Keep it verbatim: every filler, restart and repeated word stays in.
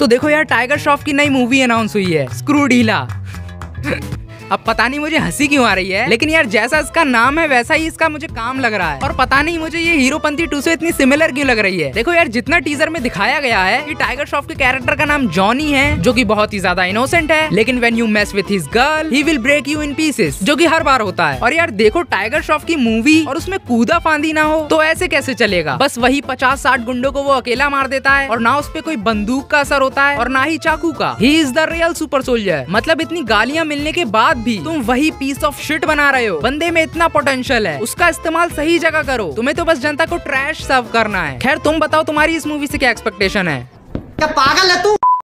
तो देखो यार, टाइगर श्रॉफ की नई मूवी अनाउंस हुई है, स्क्रू ढीला। अब पता नहीं मुझे हंसी क्यों आ रही है, लेकिन यार जैसा इसका नाम है वैसा ही इसका मुझे काम लग रहा है। और पता नहीं मुझे ये हीरोपंती टू से इतनी सिमिलर क्यों लग रही है। देखो यार, जितना टीजर में दिखाया गया है कि टाइगर श्रॉफ के कैरेक्टर का नाम जॉनी है, जो कि बहुत ही ज्यादा इनोसेंट है, लेकिन when you mess with his girl he will break you in pieces, जो कि हर बार होता है। और यार देखो, टाइगर श्रॉफ की मूवी और उसमें कूदा फांदी ना हो तो ऐसे कैसे चलेगा। बस वही पचास साठ गुंडों को वो अकेला मार देता है, और ना उस पे कोई बंदूक का असर होता है और ना ही चाकू का। He is the real super soldier. मतलब इतनी गालियां मिलने के बाद भी तुम वही पीस ऑफ शिट बना रहे हो। बंदे में इतना पोटेंशियल है, उसका इस्तेमाल सही जगह करो। तुम्हें तो बस जनता को ट्रैश सर्व करना है। खैर तुम बताओ, तुम्हारी इस मूवी से क्या एक्सपेक्टेशन है? क्या पागल है तू?